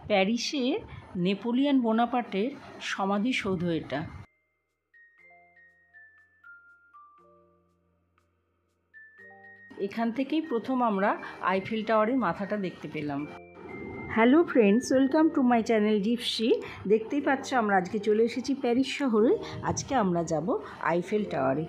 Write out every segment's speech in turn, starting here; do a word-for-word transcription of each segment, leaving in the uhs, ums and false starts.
প্যারিসে নেপোলিয়ন বোনাপার্টের সমাধিসৌধ এটা। এখান থেকেই প্রথম আমরা আইফেল টাওয়ারের মাথাটা দেখতে পেলাম। Hello friends, welcome to my channel Gypsy. দেখতেই পাচ্ছ আমরা আজকে চলে এসেছি প্যারিস শহরে। আজকে আমরা যাব আইফেল টাওয়ারে।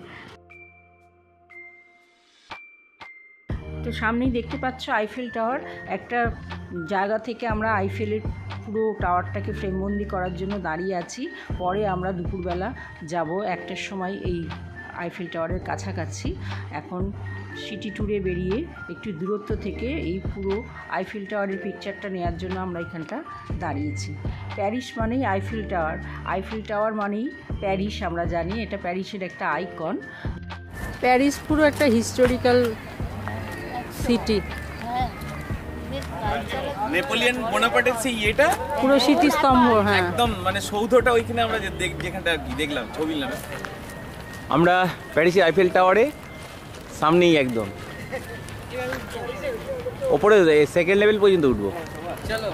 তো সামনেই দেখতে পাচ্ছ আইফেল টাওয়ার। একটা জায়গা থেকে আমরা আইফেলের পুরো টাওয়ারটাকে ফ্রেমবন্দি করার জন্য দাঁড়িয়ে আছি। পরে আমরা দুপুরবেলা যাব একটার সময় এই আইফেল টাওয়ারের কাছাকাছি। এখন সিটি ট্যুরে বেরিয়ে একটু দূরত্ব থেকে এই পুরো আইফেল টাওয়ারের পিকচারটা নেওয়ার জন্য আমরা এখানটা দাঁড়িয়েছি। প্যারিস মানেই আইফেল টাওয়ার, আইফেল টাওয়ার মানেই প্যারিস। আমরা জানি এটা প্যারিসের একটা আইকন। প্যারিস পুরো একটা হিস্টোরিক্যাল সিটি। নেপোলিয়ন বোনাপার্টের সেই এটা পুরো স্মৃতিস্তম্ভ। হ্যাঁ, একদম মানে সৌধটা ওইখানে আমরা যেখানটা দেখলাম ছবি নিলাম। আমরা প্যারিসের আইফেল টাওয়ারে সামনেই একদম ওপরে সেকেন্ড লেভেল পর্যন্ত উঠবো। চলো।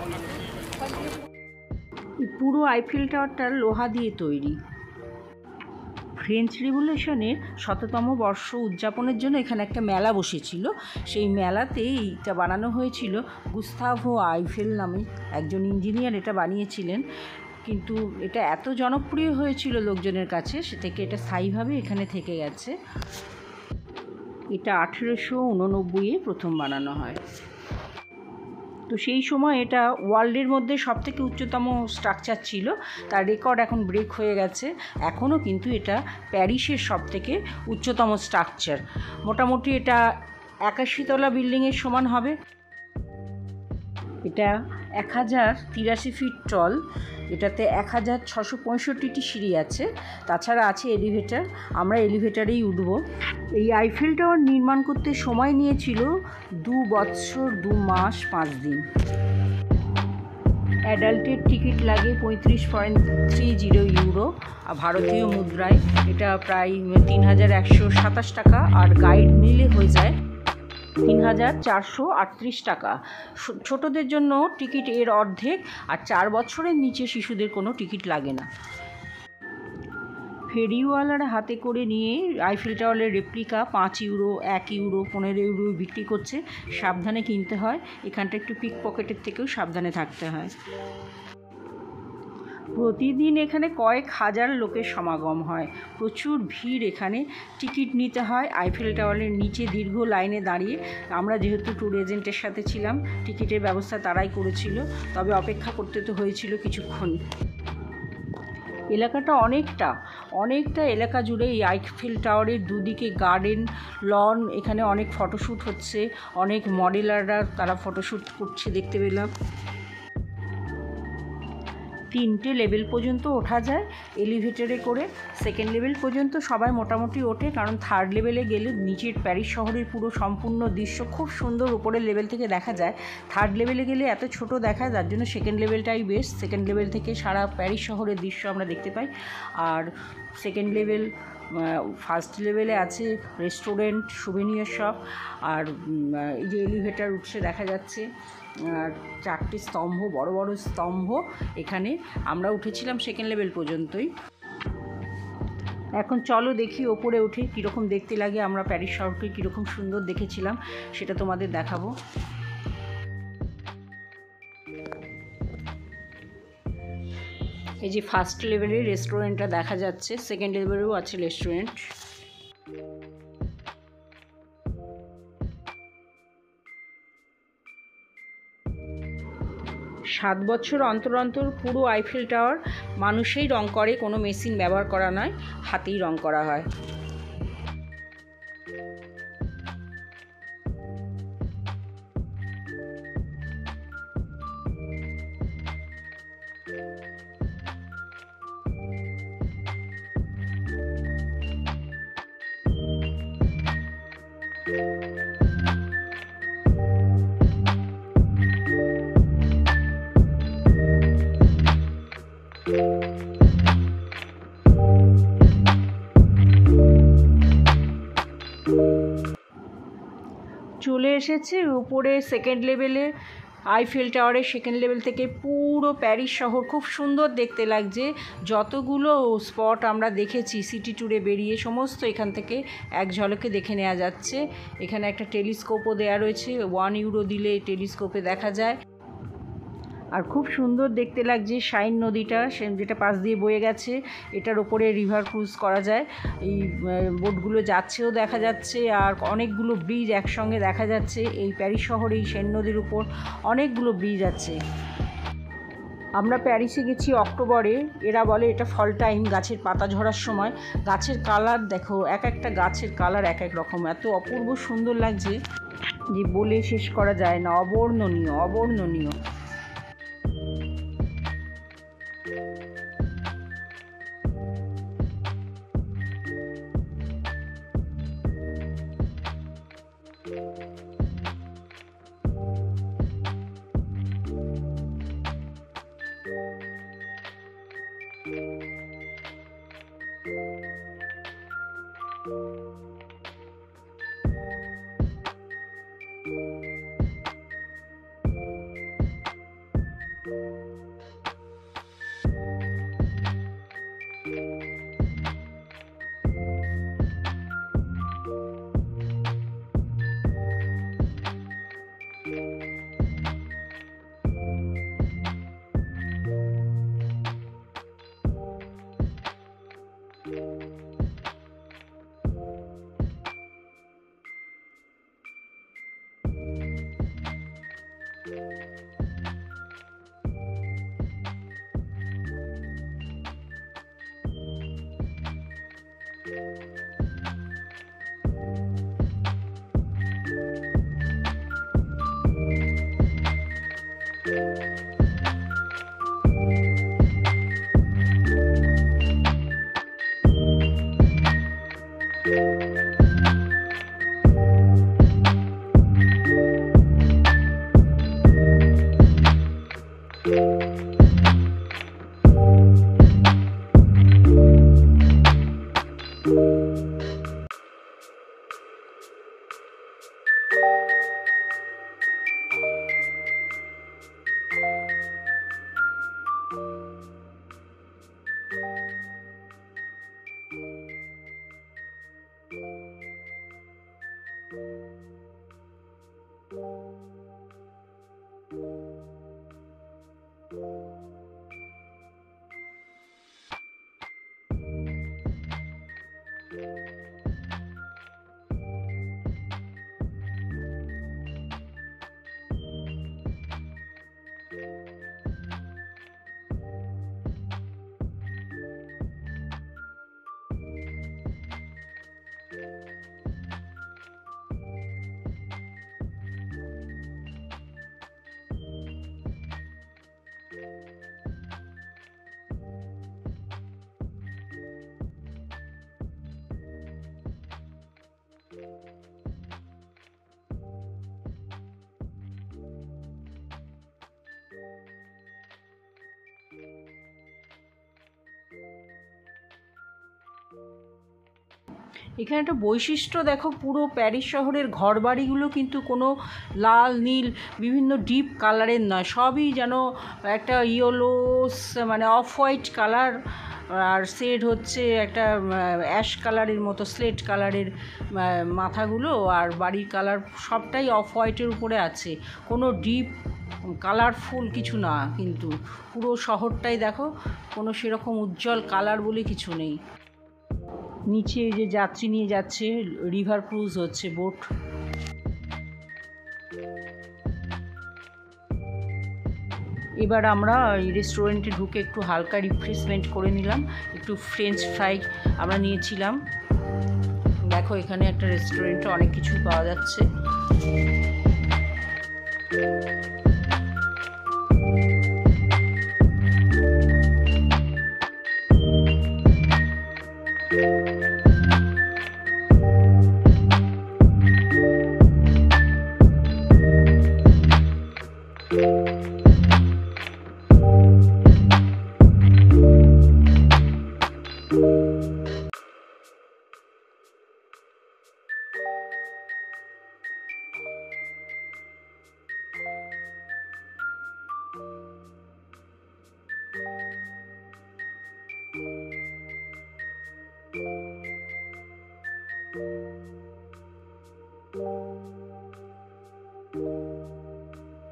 পুরো আইফেল টাওয়ারটা লোহা দিয়ে তৈরি। ফ্রেঞ্চ রিভলিউশনের শততম বর্ষ উদযাপনের জন্য এখানে একটা মেলা বসেছিল। সেই মেলাতে এইটা বানানো হয়েছিল। গুস্তাভো আইফেল নামে একজন ইঞ্জিনিয়ার এটা বানিয়েছিলেন। কিন্তু এটা এত জনপ্রিয় হয়েছিল লোকজনের কাছে, সে থেকে এটা স্থায়ীভাবে এখানে থেকে গেছে। এটা আঠেরোশো উননব্বইয়ে প্রথম বানানো হয়। তো সেই সময় এটা ওয়ার্ল্ডের মধ্যে সবথেকে উচ্চতম স্ট্রাকচার ছিল। তার রেকর্ড এখন ব্রেক হয়ে গেছে। এখনও কিন্তু এটা প্যারিসের সবথেকে উচ্চতম স্ট্রাকচার। মোটামুটি এটা একাশিতলা বিল্ডিংয়ের সমান হবে। এটা এক হাজার তিরাশি ফিট টল। এটাতে এক হাজার ছশো পঁয়ষট্টিটি সিঁড়ি আছে। তাছাড়া আছে এলিভেটার। আমরা এলিভেটারেই উঠব। এই আইফেল টাওয়ার নির্মাণ করতে সময় নিয়েছিল দু বছর দু মাস পাঁচ দিন। অ্যাডাল্টের টিকিট লাগে পঁয়ত্রিশ পয়েন্ট থ্রি জিরো ইউরো ভারতীয় মুদ্রায়। এটা প্রায় তিন হাজার একশো সাতাশ টাকা। আর গাইড নিলে হয়ে যায় তিন হাজার চারশো আটত্রিশ টাকা। ছোটদের জন্য টিকিট এর অর্ধেক। আর চার বছরের নিচে শিশুদের কোনো টিকিট লাগে না। ফেরিওয়ালারা হাতে করে নিয়ে আইফেল টাওয়ারের রেপ্লিকা পাঁচ ইউরো, এক ইউরো, পনেরো ইউরো বিক্রি করছে। সাবধানে কিনতে হয়। এখানটা একটু পিক পকেটের থেকেও সাবধানে থাকতে হয়। প্রতিদিন এখানে কয়েক হাজার লোকের সমাগম হয়। প্রচুর ভিড় এখানে। টিকিট নিতে হয় আইফেল টাওয়ারের নিচে দীর্ঘ লাইনে দাঁড়িয়ে। আমরা যেহেতু ট্যুর এজেন্টের সাথে ছিলাম, টিকিটের ব্যবস্থা তারাই করেছিল, তবে অপেক্ষা করতে তো হয়েছিল কিছুক্ষণ। এলাকাটা অনেকটা অনেকটা এলাকা জুড়ে এই আইফেল টাওয়ারের দুদিকে গার্ডেন, লন। এখানে অনেক ফটোশ্যুট হচ্ছে, অনেক মডেলাররা তারা ফটোশ্যুট করছে দেখতে পেলাম। তিনটে লেভেল পর্যন্ত ওঠা যায় এলিভেটরে করে। সেকেন্ড লেভেল পর্যন্ত সবাই মোটামুটি ওঠে, কারণ থার্ড লেভেলে গেলে নিচের প্যারিস শহরের পুরো সম্পূর্ণ দৃশ্য খুব সুন্দর উপরের লেভেল থেকে দেখা যায়। থার্ড লেভেলে গেলে এত ছোট দেখায়, যার জন্য সেকেন্ড লেভেলটাই বেস্ট। সেকেন্ড লেভেল থেকে সারা প্যারিস শহরের দৃশ্য আমরা দেখতে পাই। আর সেকেন্ড লেভেল ফার্স্ট লেভেলে আছে রেস্টুরেন্ট, সুভেনিয়ার শপ। আর এই যে এলিভেটার উঠছে দেখা যাচ্ছে। আর চারটি স্তম্ভ, বড় বড় স্তম্ভ। এখানে আমরা উঠেছিলাম সেকেন্ড লেভেল পর্যন্তই। এখন চলো দেখি ওপরে উঠে কীরকম দেখতে লাগে। আমরা প্যারিস শহরকে কীরকম সুন্দর দেখেছিলাম সেটা তোমাদের দেখাবো। এই যে ফার্স্ট লেভেলের রেস্টুরেন্টটা দেখা যাচ্ছে। সেকেন্ড লেভেলেও আছে রেস্টুরেন্ট। সাত বছর অন্তর অন্তর পুরো আইফেল টাওয়ার মানুষেই রং করে, কোনো মেশিন ব্যবহার করা নয়, হাতেই রং করা হয়। চলে এসেছে উপরে সেকেন্ড লেভেলে। আইফেল টাওয়ারের সেকেন্ড লেভেল থেকে পুরো প্যারিস শহর খুব সুন্দর দেখতে লাগছে। যতগুলো স্পট আমরা দেখেছি সিটি ট্যুরে বেরিয়ে, সমস্ত এখান থেকে এক ঝলকে দেখে নেওয়া যাচ্ছে। এখানে একটা টেলিস্কোপও দেওয়া রয়েছে, ওয়ান ইউরো দিলে টেলিস্কোপে দেখা যায়। আর খুব সুন্দর দেখতে লাগছে শাইন নদীটা, সে যেটা পাশ দিয়ে বয়ে গেছে। এটার ওপরে রিভার ক্রুজ করা যায়, এই বোটগুলো যাচ্ছেও দেখা যাচ্ছে। আর অনেকগুলো ব্রিজ একসঙ্গে দেখা যাচ্ছে। এই প্যারিস শহরে এই সেন নদীর উপর অনেকগুলো ব্রিজ আছে। আমরা প্যারিসে গেছি অক্টোবরে, এরা বলে এটা ফল টাইম, গাছের পাতা ঝরার সময়। গাছের কালার দেখো, এক একটা গাছের কালার এক এক রকম, এত অপূর্ব সুন্দর লাগছে যে বলে শেষ করা যায় না। অবর্ণনীয়, অবর্ণনীয়। এখানে একটা বৈশিষ্ট্য দেখো, পুরো প্যারিস শহরের ঘরবাড়িগুলো কিন্তু কোনো লাল নীল বিভিন্ন ডিপ কালারের নয়, সবই যেন একটা ইয়েলো মানে অফ হোয়াইট কালার, আর শেড হচ্ছে একটা অ্যাশ কালারের মতো, স্লেট কালারের মাথাগুলো, আর বাড়ির কালার সবটাই অফ হোয়াইটের উপরে আছে, কোনো ডিপ কালারফুল কিছু না। কিন্তু পুরো শহরটাই দেখো কোনো সেরকম উজ্জ্বল কালার বলে কিছু নেই। নিচে যে যাত্রী নিয়ে যাচ্ছে, রিভার ক্রুজ হচ্ছে, বোট। এবার আমরা এই রেস্টুরেন্টে ঢুকে একটু হালকা রিফ্রেশমেন্ট করে নিলাম, একটু ফ্রেঞ্চ ফ্রাই আমরা নিয়েছিলাম। দেখো এখানে একটা রেস্টুরেন্টে অনেক কিছু পাওয়া যাচ্ছে।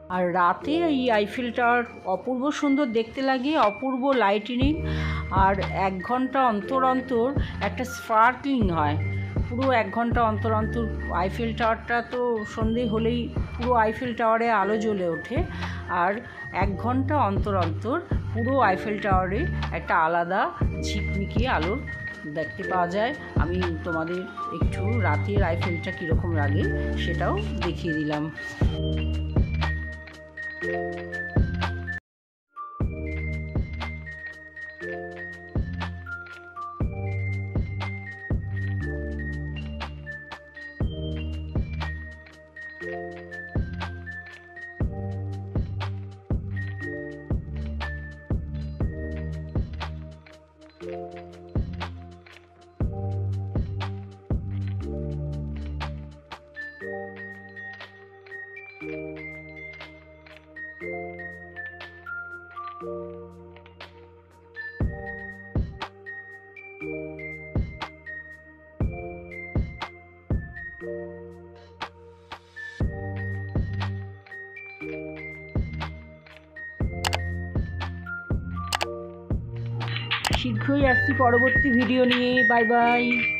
আর রাতে এই আইফেল টাওয়ার অপূর্ব সুন্দর দেখতে লাগে, অপূর্ব লাইটিনিং, আর এক ঘন্টা অন্তর অন্তর একটা স্পার্কলিং হয়। পুরো এক ঘন্টা অন্তর অন্তর আইফেল টাওয়ারটা তো সন্ধে হলেই পুরো আইফেল টাওয়ারে আলো জ্বলে ওঠে, আর এক ঘন্টা অন্তর অন্তর পুরো আইফেল টাওয়ারে একটা আলাদা ঝিকমিকি আলো দেখতে পাওয়া যায়। আমি তোমাদের একটু রাতের আইফেলটা কীরকম লাগে সেটাও দেখিয়ে দিলাম। শীঘ্রই আসছি পরবর্তী ভিডিও নিয়ে। Bye by.